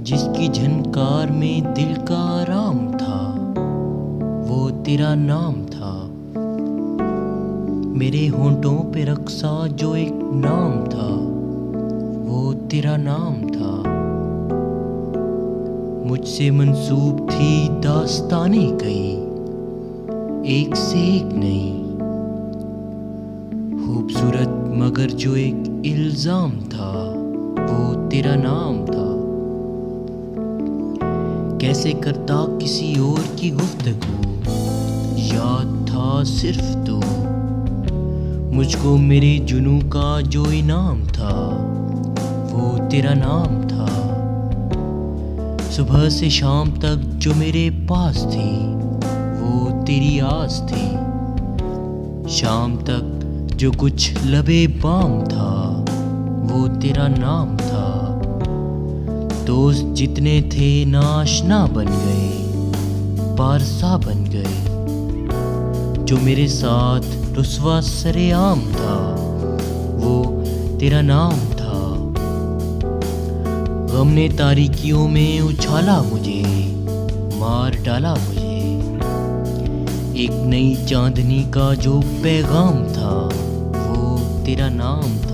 जिसकी झनकार में दिल का आराम था, वो तेरा नाम था। मेरे होंठों पे रक्सा जो एक नाम था, वो तेरा नाम था। मुझसे मंसूब थी दास्ताने कई, एक से एक नहीं, खूबसूरत मगर जो एक इल्जाम था, वो तेरा नाम था। कैसे करता किसी और की गुफ्तगू, याद था सिर्फ तू। मुझको मेरे जुनू का जो इनाम था, वो तेरा नाम था। सुबह से शाम तक जो मेरे पास थी, वो तेरी आस थी। शाम तक जो कुछ लबे बाम था, वो तेरा नाम था। दोस्त जितने थे नाशना बन गए, पारसा बन गए। जो मेरे साथ रुस्वा सरेआम था, वो तेरा नाम था। गम ने तारीकियों में उछाला मुझे, मार डाला मुझे। एक नई चांदनी का जो पैगाम था, वो तेरा नाम था।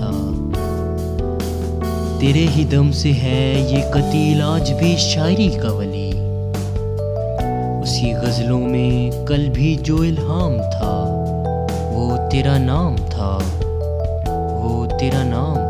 तेरे ही दम से है ये कतील आज भी शायरी का वली। उसी गज़लों में कल भी जो इल्हाम था, वो तेरा नाम था, वो तेरा नाम।